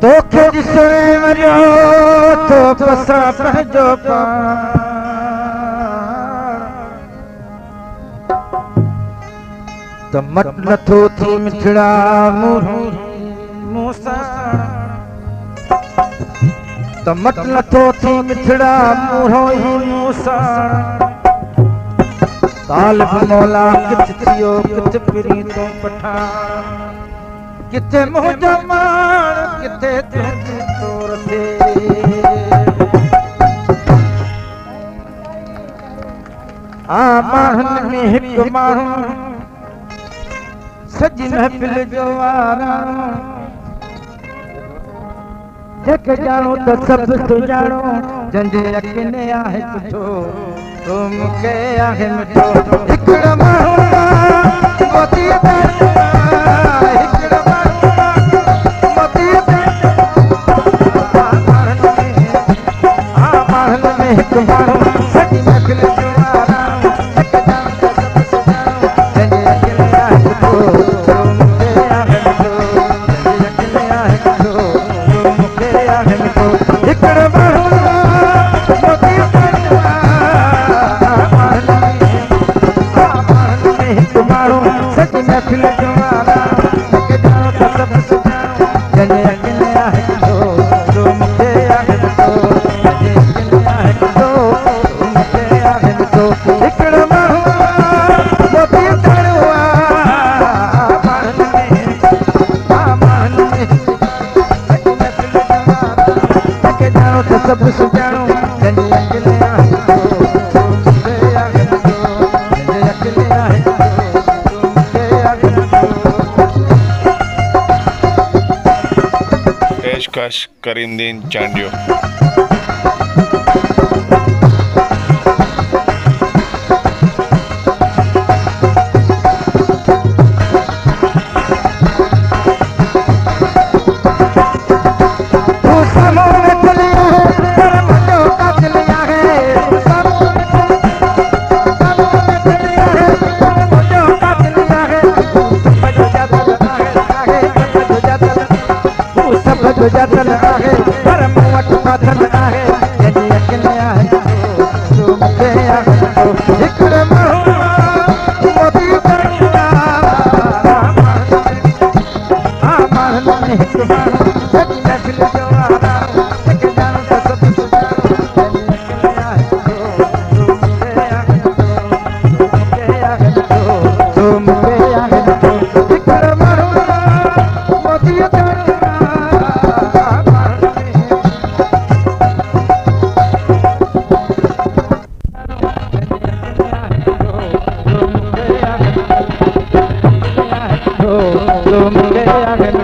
तोखे ॾिसणे वञो तो पसां पंहिंजो पाण त मट नथो थी मिठड़ा मूंसां त मट नथो थी मिठड़ा मूंहों ही मूंसां तालिब मौला किथे थियो किथे फिरी तो पठान किथे मुंहिंजा माण किथे तुंहिंजी तोर ते आ माण्हुनि में हिकु माण्हू सॼी महफ़िल जो वाराणो जेके ॼाणो त सभु सुञाणो जंहिंजे यकीने आहे सुठो तो मूंखे आहे मिठो हिकिड़ो माण्हू मोतीअ ते हिकिड़ो माण्हू मोतीअ ते माण्हुनि में हिकु माण्हू सॼी महफ़िल जो वाराणो जेके ॼाणो त सभु सुञाणो जंहिंजे यकीने आहे सुठो तो मूंखे आहे मिठो जंहिंजे यकीने आहे सुठो तो मूंखे आहे मिठो हिकिड़ो माण्हू मोतीअ ते सॼी महफ़िल जो वाराणो जेके ॼाणो त सभु सुञाणो जंहिंजे यकीने आहे सुठो तो मूंखे आहे मिठो जंहिंजे यकीने आहे सुठो तो मूंखे आहे मिठो हिकिड़ो माण्हू मोतीअ ताणो माण्हुनि में सॼी महफ़िल जो वाराणो जेके ॼाणो त सभु सुञाणो जंहिंजे यकीने आहे सुठो तो मूंखे आहे मिठो जंहिंजे यकीने आहे पेशकश करीमदीन चांडियो। जतन आहे पर मूं वटि बाधन आहे जंहिंजे यकीने आहे तो मूंखे आहे मिठो हिकिड़ो माण्हू मोतीअ ते माण्हुनि में हिकु माण्हू सॼी महफ़िल जो वाराणो जेके ॼाणो त सभु सुञाणो जंहिंजे यकीने आहे सुठो तो मूंखे आहे मिठो तो मूंखे आहे मिठो हिकिड़ो माण्हू मोतीअ ते तो मूंखे आहे